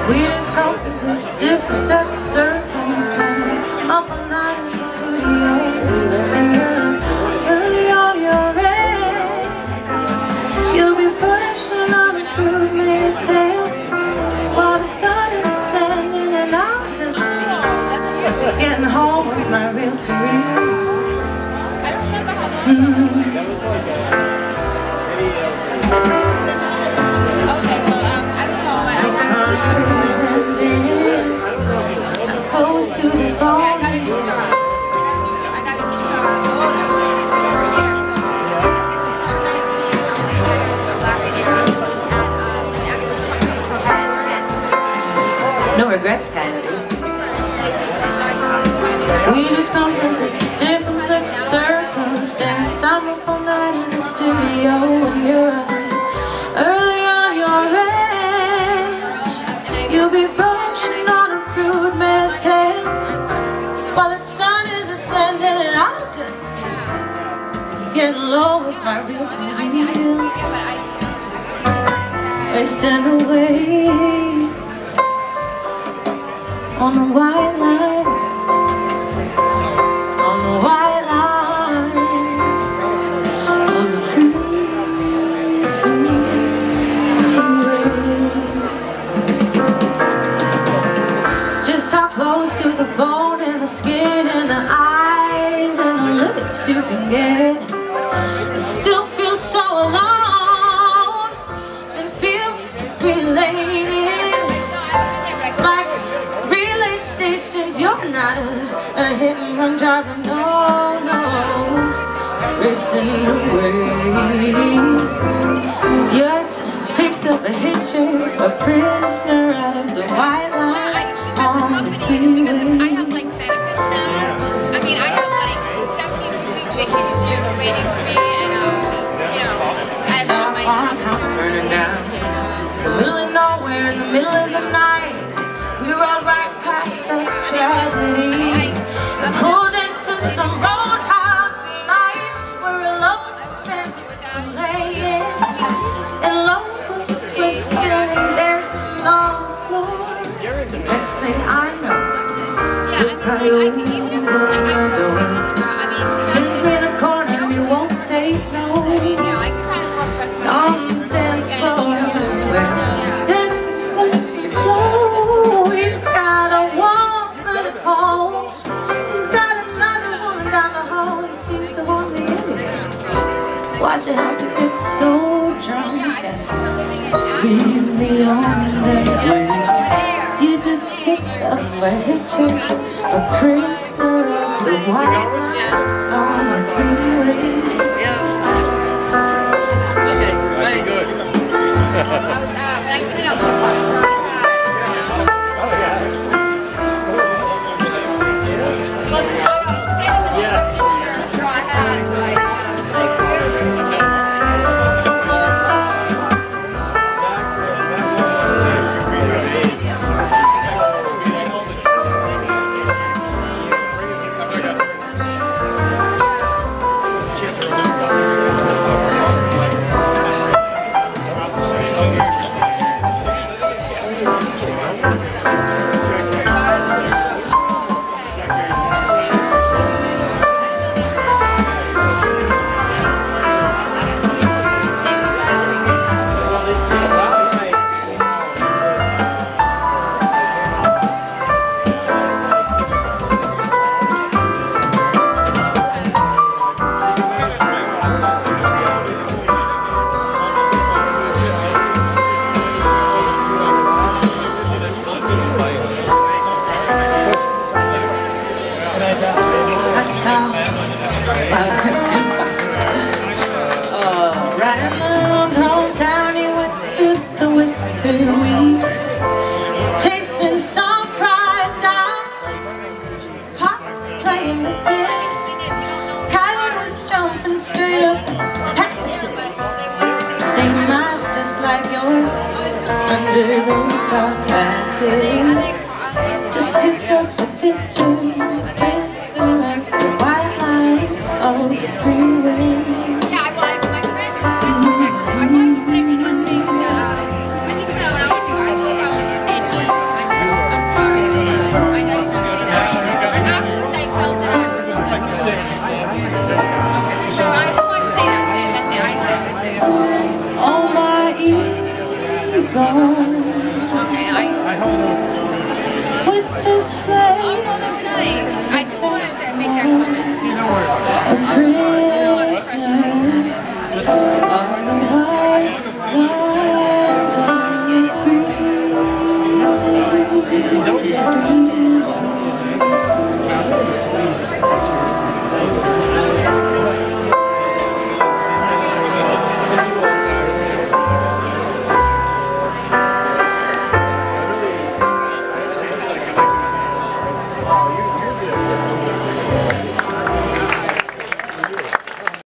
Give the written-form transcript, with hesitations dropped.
We discover such different sets of circumstance. Up all night in the studio, and you're early on your age. You'll be brushing on a broodmare's tail while the sun is ascending, and I'll just be getting home with my reel-to-reel. So close to the bone. No regrets, Coyote. We just come from such different sets of circumstance. I'm up all night in the studio, and you're early on your age. You'll be brushing on a broodmare's tail while the sun is ascending, and I'll just be getting low with my reel-to-reel, wasting away on the white lines, on the white lines, on the just how close to the bone and the skin and the eyes and the lips you can get. I still feel so alone and feel related. Like relay stations, you're not a hit and run driver, no, no. Racing away. You're just picked up a hitcher, a prisoner of the white lines on the freeway. I have like benefits now. I mean, I have like 72-week vacation waiting for me, and you know, I have my farmhouse burning down. Middle of nowhere in the middle of the night, we rode right past the tragedy and pulled into some roadhouse light where a lone man was laying and love was twisting and dancing on the floor. The next thing I know, the coyote pins me the corner and you won't take no. On the dance floor, dancing close and slow. He's got a woman at home. He's got another woman down the hall. He seems to want me anyway. Watch it how to get so drunk and leave me on that way. You just picked up a hitcher, a prisoner of the white lines on the freeway. I put it up for the first time. Well, she's not she said in the description her straw hat, so I right in my own hometown, he went with the whisper weed, chasing some prize down. Pop was playing the game, Coyote was jumping straight up passes. Same eyes just like yours under those dark glasses. Just picked up a picture, like the white lines of the freeway. yeah, my friend just did text me. I wanted to say one thing that I think what I would do, I think I would edgy. with this flame.